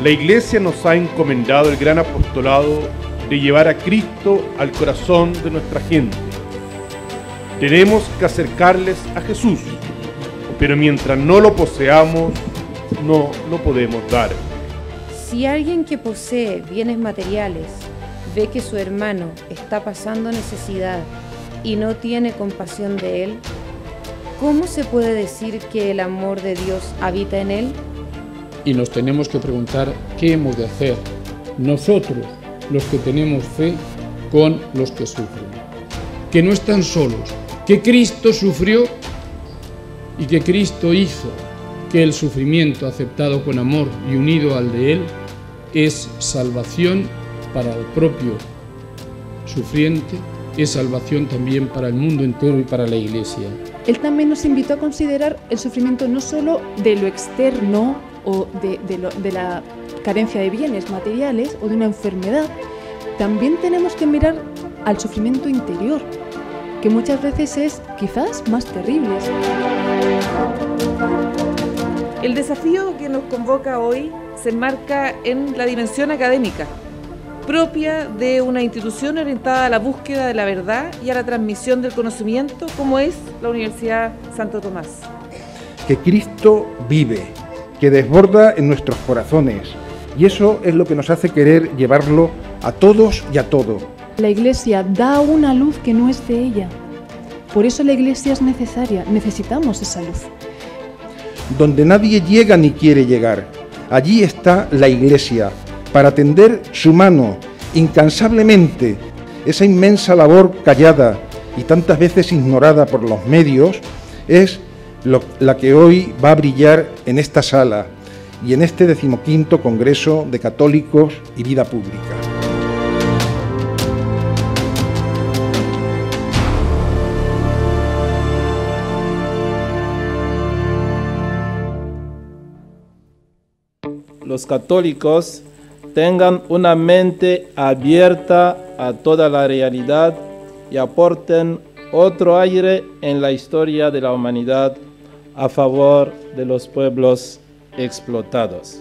La Iglesia nos ha encomendado el gran apostolado de llevar a Cristo al corazón de nuestra gente. Tenemos que acercarles a Jesús, pero mientras no lo poseamos, no lo podemos dar. Si alguien que posee bienes materiales ve que su hermano está pasando necesidad y no tiene compasión de él, ¿cómo se puede decir que el amor de Dios habita en él? Y nos tenemos que preguntar qué hemos de hacer nosotros, los que tenemos fe, con los que sufren. Que no están solos, que Cristo sufrió y que Cristo hizo que el sufrimiento aceptado con amor y unido al de Él es salvación para el propio sufriente, es salvación también para el mundo entero y para la Iglesia. Él también nos invitó a considerar el sufrimiento no solo de lo externo o de la carencia de bienes materiales o de una enfermedad. También tenemos que mirar al sufrimiento interior, que muchas veces es quizás más terrible. El desafío que nos convoca hoy se enmarca en la dimensión académica, propia de una institución orientada a la búsqueda de la verdad y a la transmisión del conocimiento, como es la Universidad Santo Tomás. Que Cristo vive, que desborda en nuestros corazones, y eso es lo que nos hace querer llevarlo a todos y a todo. La Iglesia da una luz que no es de ella. Por eso la Iglesia es necesaria, necesitamos esa luz. Donde nadie llega ni quiere llegar, allí está la Iglesia, para tender su mano incansablemente. Esa inmensa labor callada y tantas veces ignorada por los medios es la que hoy va a brillar en esta sala y en este 15º Congreso de Católicos y Vida Pública. Los católicos tengan una mente abierta a toda la realidad y aporten otro aire en la historia de la humanidad a favor de los pueblos explotados.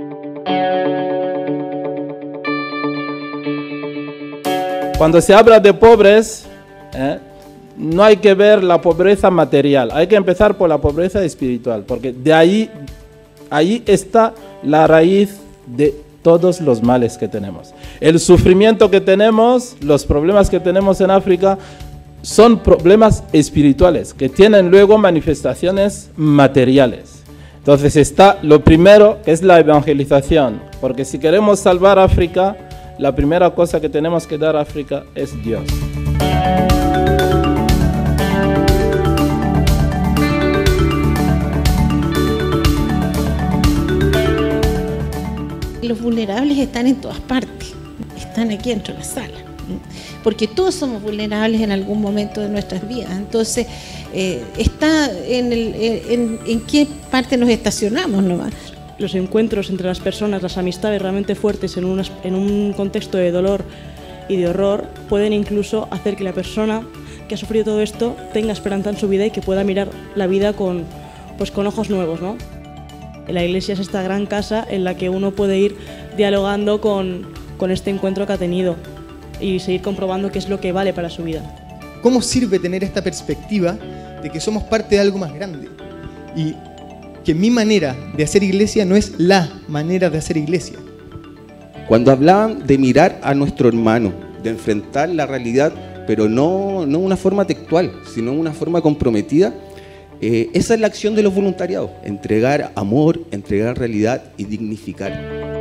Cuando se habla de pobres, no hay que ver la pobreza material, hay que empezar por la pobreza espiritual, porque de ahí está la raíz de todos los males que tenemos. El sufrimiento que tenemos, los problemas que tenemos en África, son problemas espirituales que tienen luego manifestaciones materiales. Entonces está lo primero, que es la evangelización, porque si queremos salvar África, la primera cosa que tenemos que dar a África es Dios. Los vulnerables están en todas partes, están aquí dentro de la sala, porque todos somos vulnerables en algún momento de nuestras vidas. Entonces, está en qué parte nos estacionamos nomás. Los encuentros entre las personas, las amistades realmente fuertes en un contexto de dolor y de horror, pueden incluso hacer que la persona que ha sufrido todo esto tenga esperanza en su vida y que pueda mirar la vida con ojos nuevos, ¿no? La Iglesia es esta gran casa en la que uno puede ir dialogando con este encuentro que ha tenido y seguir comprobando qué es lo que vale para su vida. ¿Cómo sirve tener esta perspectiva de que somos parte de algo más grande? Y que mi manera de hacer iglesia no es la manera de hacer iglesia. Cuando hablaban de mirar a nuestro hermano, de enfrentar la realidad, pero no una forma textual, sino una forma comprometida, esa es la acción de los voluntariados, entregar amor, entregar realidad y dignificar.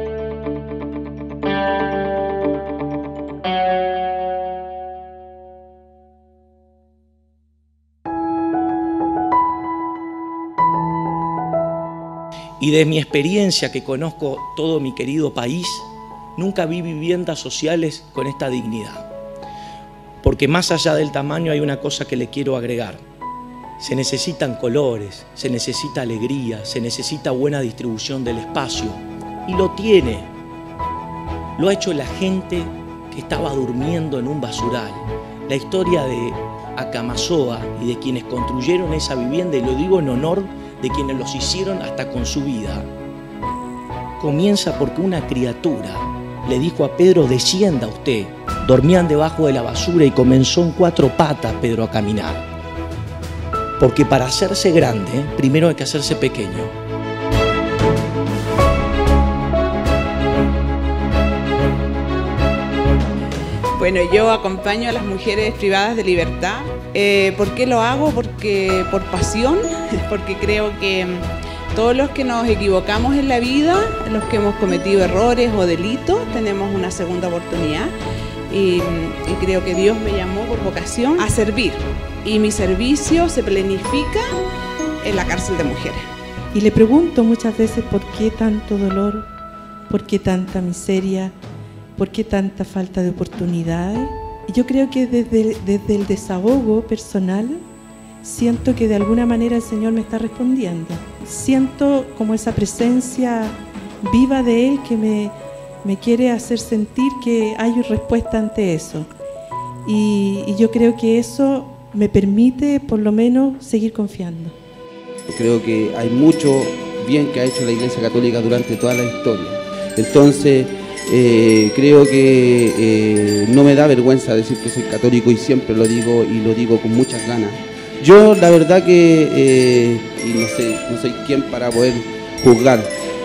Y de mi experiencia, que conozco todo mi querido país, nunca vi viviendas sociales con esta dignidad. Porque más allá del tamaño hay una cosa que le quiero agregar. Se necesitan colores, se necesita alegría, se necesita buena distribución del espacio. Y lo tiene. Lo ha hecho la gente que estaba durmiendo en un basural. La historia de Acamasoa y de quienes construyeron esa vivienda, y lo digo en honor de quienes los hicieron hasta con su vida. comienza porque una criatura le dijo a Pedro, descienda usted. Dormían debajo de la basura y comenzó en 4 patas Pedro a caminar. Porque para hacerse grande, primero hay que hacerse pequeño. Bueno, yo acompaño a las mujeres privadas de libertad. ¿Por qué lo hago? Porque por pasión, porque creo que todos los que nos equivocamos en la vida, los que hemos cometido errores o delitos, tenemos una segunda oportunidad. Y creo que Dios me llamó por vocación a servir. Y mi servicio se planifica en la cárcel de mujeres. Y le pregunto muchas veces por qué tanto dolor, por qué tanta miseria, por qué tanta falta de oportunidades. Y yo creo que desde el desahogo personal siento que de alguna manera el Señor me está respondiendo. Siento como esa presencia viva de Él que me quiere hacer sentir que hay respuesta ante eso. Y yo creo que eso me permite por lo menos seguir confiando. Creo que hay mucho bien que ha hecho la Iglesia Católica durante toda la historia. Entonces, creo que no me da vergüenza decir que soy católico y siempre lo digo y lo digo con muchas ganas. Yo la verdad que, y no soy quien para poder juzgar,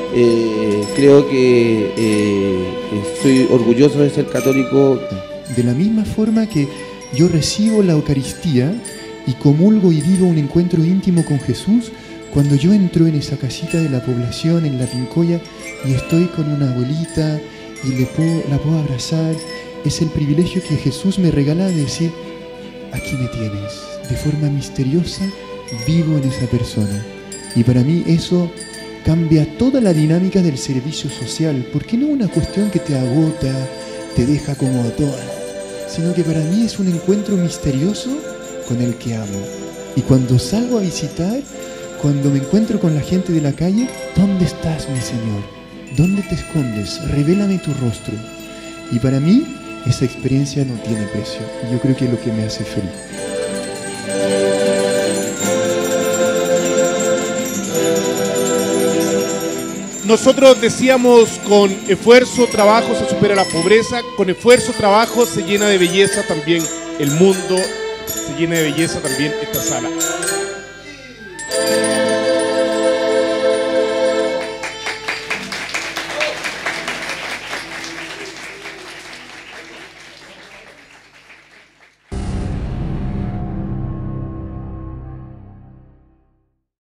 creo que soy orgulloso de ser católico. De la misma forma que yo recibo la Eucaristía y comulgo y vivo un encuentro íntimo con Jesús, cuando yo entro en esa casita de la población, en la Pincoya, y estoy con una abuelita y la puedo abrazar, es el privilegio que Jesús me regala de decir, aquí me tienes, de forma misteriosa, vivo en esa persona. Y para mí eso cambia toda la dinámica del servicio social, porque no es una cuestión que te agota, te deja como a todas, sino que para mí es un encuentro misterioso con el que amo. Y cuando salgo a visitar, cuando me encuentro con la gente de la calle, ¿dónde estás, mi Señor? ¿Dónde te escondes? Revélame tu rostro. Y para mí, esa experiencia no tiene precio. Y yo creo que es lo que me hace feliz. Nosotros decíamos, con esfuerzo, trabajo se supera la pobreza, con esfuerzo, trabajo se llena de belleza también el mundo, se llena de belleza también esta sala.